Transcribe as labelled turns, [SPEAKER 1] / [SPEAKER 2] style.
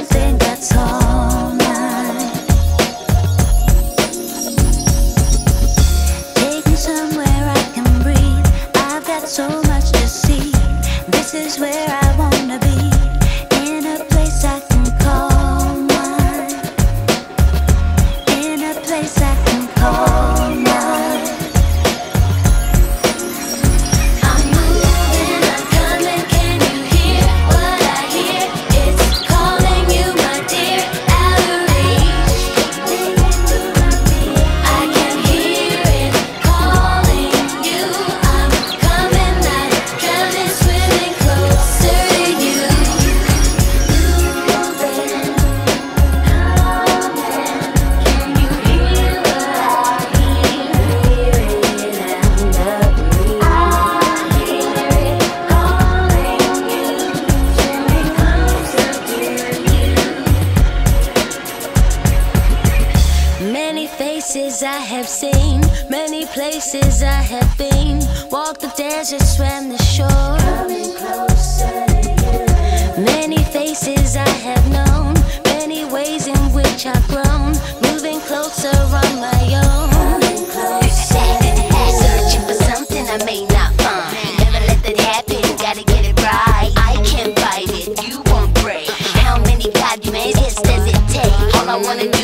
[SPEAKER 1] something that's all mine. Take me somewhere I can breathe. I've got so much to see. This is where I wanna be. In a place I can call mine. In a place I can call mine. I'm moving, I'm coming, can you hear what I hear? It's calling you, my dear, out of reach. I can hear it calling you. I'm coming, not drowning, swimming closer to you. Can you hear what I hear? Hear it out of reach. I hear it calling you, swimming closer to you. Many faces I have seen, many places I have been. Walked the desert, swam the shore. Coming closer to you. Many faces I have known, many ways in which I've grown. Moving closer on my own. Coming closer. Searching for something I may not find. Never let that happen, gotta get it right. I can't fight it, you won't break. How many God you made, does it take? All I wanna do